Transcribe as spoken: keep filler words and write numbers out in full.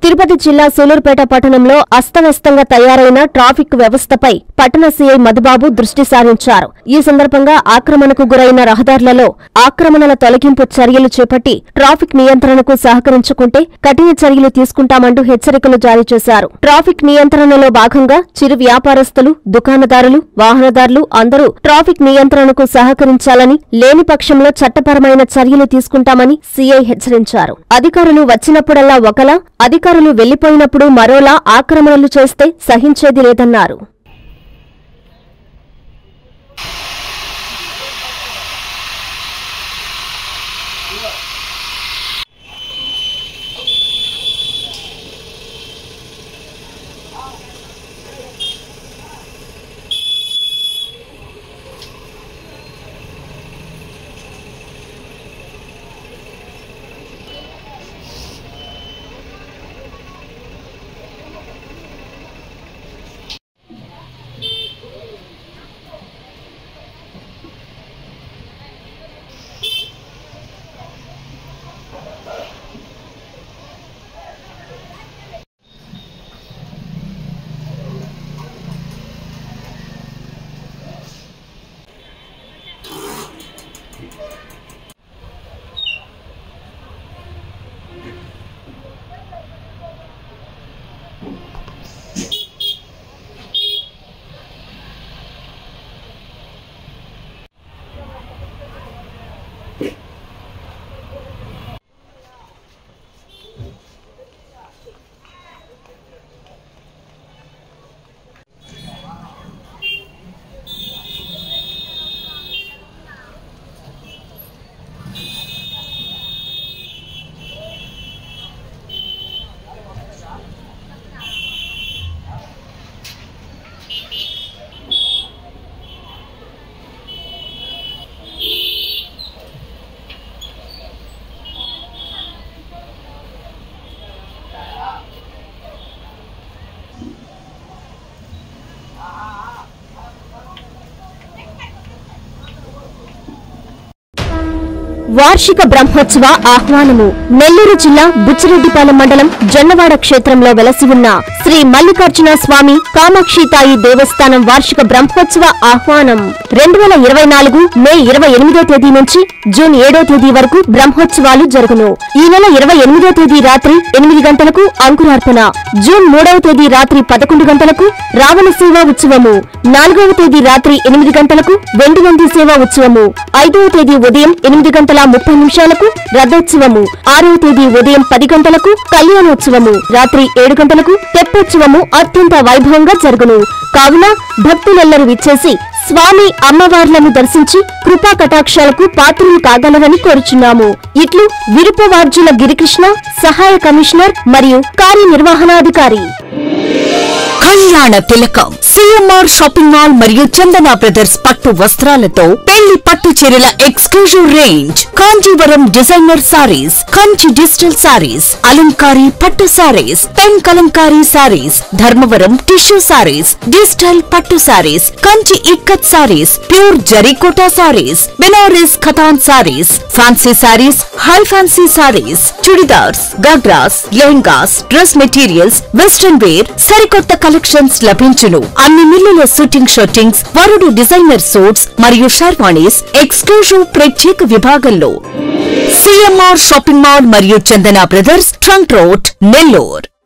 తిరుపతి జిల్లా సూలూరుపేట పట్టణంలో అస్తవ్యస్తంగా తయారైన ట్రాఫిక్ వ్యవస్థపై పట్టణ సీఐ మధుబాబు దృష్టి సారించారు. ఈ సందర్భంగా ఆక్రమణకు గురైన రహదారులలో ఆక్రమణల తొలగింపు చర్యలు చేపట్టి ట్రాఫిక్ నియంత్రణకు సహకరించుకుంటే కఠిన చర్యలు తీసుకుంటామంటూ హెచ్చరికలు జారీ చేశారు. ట్రాఫిక్ నియంత్రణలో భాగంగా చిరు వ్యాపారస్తులు, దుకాణదారులు, వాహనదారులు అందరూ ట్రాఫిక్ నియంత్రణకు సహకరించాలని, లేని పక్షంలో చట్టపరమైన చర్యలు తీసుకుంటామని సీఐ హెచ్చరించారు. అధికారులు వచ్చినప్పుడల్లా ఒకలా, అధికారులు వెళ్లిపోయినప్పుడు మరోలా ఆక్రమణలు చేస్తే సహించేది లేదన్నారు. వార్షిక బ్రహ్మోత్సవ ఆహ్వానము. నెల్లూరు జిల్లా బుచ్చిరెడ్డిపాలెం మండలం జొన్నవాడ క్షేత్రంలో వెలసి ఉన్న శ్రీ మల్లికార్జున స్వామి కామాక్షితాయి దేవస్థానం వార్షిక బ్రహ్మోత్సవ ఆహ్వానం రెండు వేల ఇరవై నాలుగు మే ఇరవై ఎనిమిదో తేదీ నుంచి జూన్ ఏడో తేదీ వరకు బ్రహ్మోత్సవాలు జరుగును. ఈ నెల ఇరవై ఎనిమిదో తేదీ రాత్రి ఎనిమిది గంటలకు అంకురార్పణ, జూన్ మూడవ తేదీ రాత్రి పదకొండు గంటలకు రావణ సేవా ఉత్సవము, నాలుగవ తేదీ రాత్రి ఎనిమిది గంటలకు వెండి నంది సేవా ఉత్సవము, ఐదవ తేదీ ఉదయం ఎనిమిది గంటల ముప్పై నిమిషాలకు రథోత్సవము, ఆరవ తేదీ ఉదయం పది గంటలకు కళ్యాణోత్సవము, రాత్రి ఏడు గంటలకు తెప్పోత్సవము అత్యంత వైభవంగా జరుగును. కావున భక్తులెల్లరూ విచ్చేసి స్వామి అమ్మవార్లను దర్శించి కృపా కటాక్షాలకు పాత్రులు కాగలరని కోరుచున్నాము. ఇట్లు విరుపవార్జుల గిరికృష్ణ, సహాయ కమిషనర్ మరియు కార్యనిర్వహణాధికారి. కళ్యాణ తిలకం సిఎంఆర్ షాపింగ్ మాల్ మరియు చందన బ్రదర్స్ పట్టు వస్త్రాలతో పెళ్లి పట్టు చీరల exclusive range, Kanjeevaram designer saris, Kanchi digital saris, Alankari పట్టు saris, pen Kalamkari saris, Dharmavaram tissue saris, digital పట్టు సారీస్, కంచి ఇక్కత్ సారీస్, ప్యూర్ జరీకోటా saris, Benaras katan saris, fancy saris, high fancy saris, churidars, ghagras, lehengas, dress materials, western wear, సరికొత్త కలెక్షన్స్ లభించును. అన్ని మిల్లుల షూటింగ్ షర్టింగ్స్, వరుడు డిజైనర్ సూట్స్ మరియు షర్వాణీస్ ఎక్స్క్లూజివ్ ప్రత్యేక విభాగంలో. సిఎంఆర్ షాపింగ్ మాల్ మరియు Chandana brothers, trunk road, Nellore.